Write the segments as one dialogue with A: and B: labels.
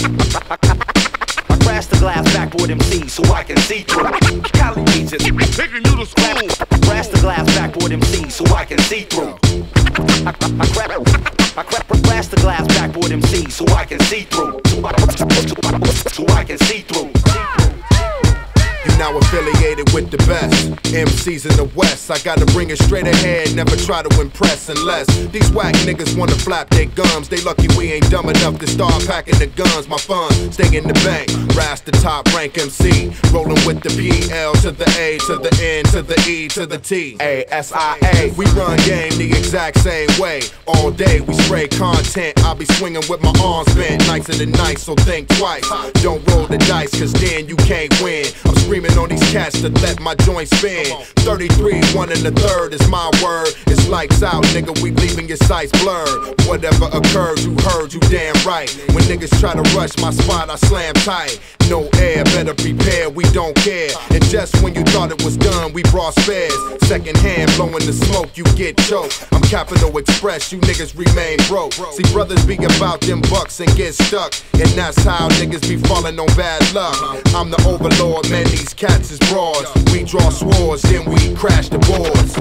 A: I crash the glass backboard MC so I can see through. Cali teachers taking you to school. Crash the glass backboard MC so I can see through. I crash the glass backboard MC so I can see through. So I can see through.
B: You now affiliated with the best MCs in the West. I gotta bring it straight ahead, never try to impress unless these whack niggas wanna flap their gums. They lucky we ain't dumb enough to start packing the guns. My fun, stay in the bank. Rise the top rank MC, rolling with the P-L to the A to the N to the E to the T. A-S-I-A. We run game the exact same way. All day we spray content. I'll be swinging with my arms bent. Nicer than nice, so think twice. Don't roll the dice, cause then you can't win. I'm screaming on these cats to let my joints spin. 33, 1 1/3 is my word. It's lights out, nigga, we leaving your sights blurred. Whatever occurs, you heard, you damn right. When niggas try to rush my spot, I slam tight. No air, better prepare, we don't care. And just when you thought it was done, we brought spares. Second hand, blowing the smoke, you get choked. I'm Capital Express, you niggas remain broke. See, brothers be about them bucks and get stuck. And that's how niggas be falling on bad luck. I'm the overlord, man, these cats is broads. We draw swords, then we crash the boards.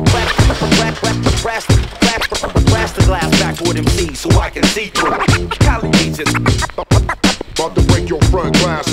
A: Crash the glass backboard MC so I can see through. Cali teachers
B: about to break your front glass.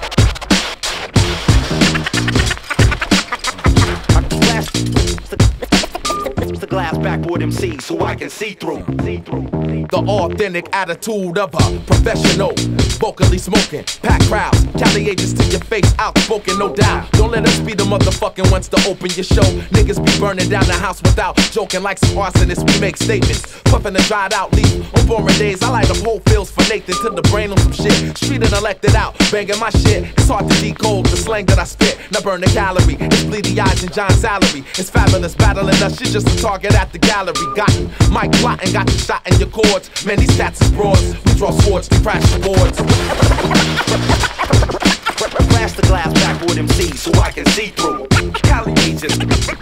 A: The glass backboard MC so I can see through.
C: The authentic attitude of a professional, vocally smoking, pack crowds, Cali agents to your face, outspoken, no doubt. Don't let us be the motherfucking ones to open your show. Niggas be burning down the house without joking like some arsonists. We make statements, puffing a dried out leaf. On boring days, I light up whole fields for Nathan to the brain on some shit. Street and elected out, banging my shit. It's hard to decode the slang that I spit. Now burn the calorie, it's bleedy eyes and John's salary. It's fabulous battling us, shit just a target at the gallery. Gotten Mike plotting, got you shot in your cords. Man, these cats is broads. We draw swords, they crash the boards.
A: Crash the glass backboard MC so I can see through. Cali teachers.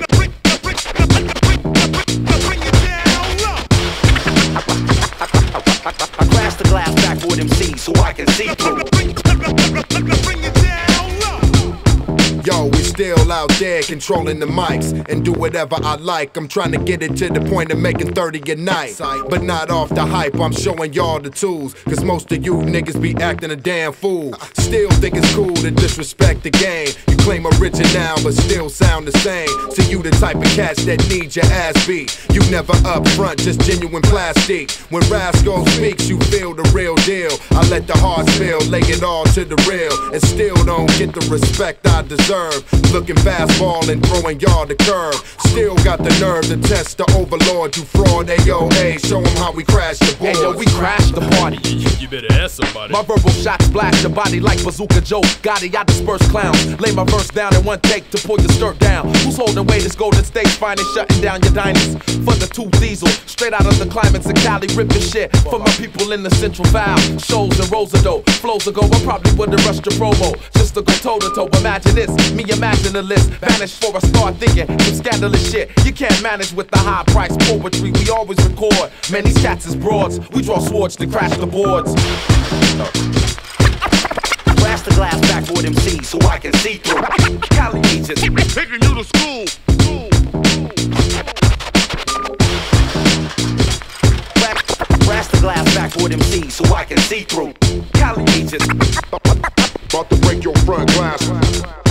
A: I crash the glass backboard MC so I can see through.
B: Yo, we still out there controlling the mics and do whatever I like. I'm trying to get it to the point of making 30 a night, but not off the hype. I'm showing y'all the tools, cause most of you niggas be acting a damn fool. Still think it's cool to disrespect the game. You claim original but still sound the same. So you the type of cats that need your ass beat. You never up front, just genuine plastic. When Rascal speaks, you feel the real deal. I let the heart spill, lay it all to the real, and still don't get the respect I deserve. Looking fastball and throwing y'all the curve. Still got the nerve to test the overlord. You fraud, AOA, show them how we crash the board.
C: Hey yo, we crash the party.
D: You better ask somebody.
C: My verbal shots splash your body like Bazooka Joe. Gotti, I disperse clowns. Lay my verse down in one take to pull your skirt down. Who's holding weight? It's Golden State finest, shutting down your diners. For the two diesel, straight out of the climates of Cali, ripping shit for my people in the Central Val. Shows and rolls of dope, flows ago, I probably would've rushed your promo just to go toe to toe. Imagine this, me imagine the list, vanish for I start thinking some scandalous shit. You can't manage with the high price poetry we always record. Man, these cats is broads. We draw swords to crash the boards.
A: Crash the glass backboard MC so I can see through. Cali teachers taking you to school. Crash the glass backboard MC so I can see through. Cali teachers
B: about to break your front glass.